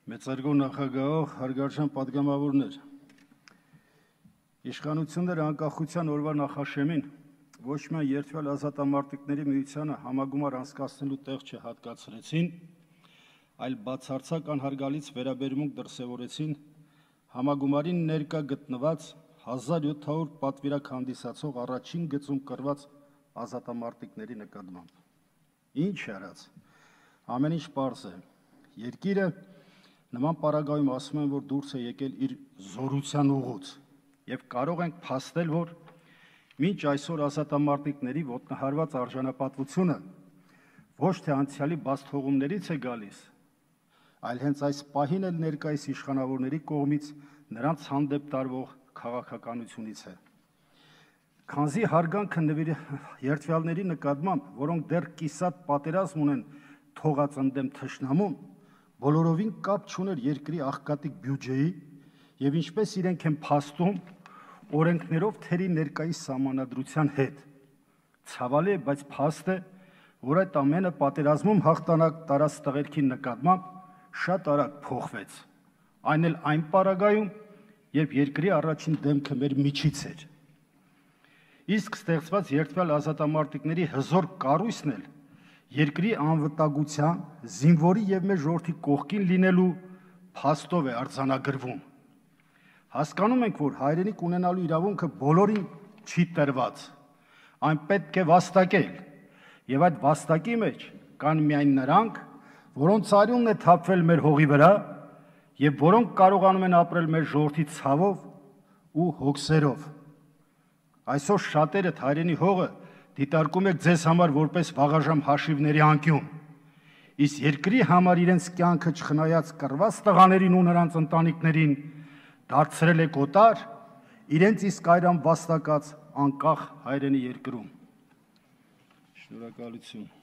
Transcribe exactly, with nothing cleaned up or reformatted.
Մեծարգո նախագահող, հարգարժան պատգամավորներ, իշխանությունները անկախության օրվա նախաշեմին ոչ միայն երդվյալ ազատամարտիկների միությանը համագումար անցկացնելու տեղ չհատկացրեցին, այլ բացարձակ անհարգալից վերաբերմունք դրսևորեցին համագումարին ներկա գտնված հազար յոթ հարյուր պատվիրակ հանդիսացող առաջին գծում կրված ազատամարտիկների նկատմամբ։ Ինչ արած, ամեն ինչ պարզ է, երկիրը նման պարագայում ասում են, որ դուրս է եկել իր զորության ուղուց և կարող ենք փաստել, որ մինչ այսօր ազատամարտիկների ոտնահարված արժանապատվությունը ոչ թե անցյալի բացթողումներից է գալիս, այլ հենց այս պահին էլ ներկայիս իշխանավորների կողմից նրանց հանդեպ տարվող քաղաքականությունից է։ Քանզի հարգանքը երդվյալների նկատմամբ, որոնք դեռ կիսատ պատերազմ ունեն թողած ընդդեմ թշնամուն, բոլորովին կապ չուներ երկրի աղքատիկ բյուջեի և ինչպես իրենք են փաստում օրենքներով թերի ներկայիս սահմանադրության հետ։ Ցավալի է, բայց փաստ է, որ այդ ամենը պատերազմում հաղթանակ տարած տղերքի նկատմամբ շատ արագ փոխվեց, այն էլ այն պարագայում, երբ երկրի առաջին դեմքը մեր միջից էր։ Իսկ ստեղծված երդվյալ ազատամարտիկների հզոր կառույցն էլ երկրի անվտանգության, զինվորի և մեր ժողովրդի կողքին լինելու փաստով է արձանագրվում։ Հասկանում ենք, որ հայրենիք ունենալու իրավունքը բոլորին չի տրված, այն պետք է վաստակել, և այդ վաստակի մեջ կան միայն նրանք, որոնց արյունն է թափվել մեր հողի վրա և որոնք կարողանում են ապրել մեր ժողովրդի ցավով ու հոգսերով։ Այսօր շատերդ հայրենի հողը դիտարկում եք ձեզ համար որպես վաղաժամ հաշիվների անկյուն, իսկ երկրի համար իրենց կյանքը չխնայած կռված տղաներին ու նրանց ընտանիքներին դարձրել եք օտար, իրենց իսկ այրան վաստակած անկախ հայրենի երկրում։ Շնորհակալություն։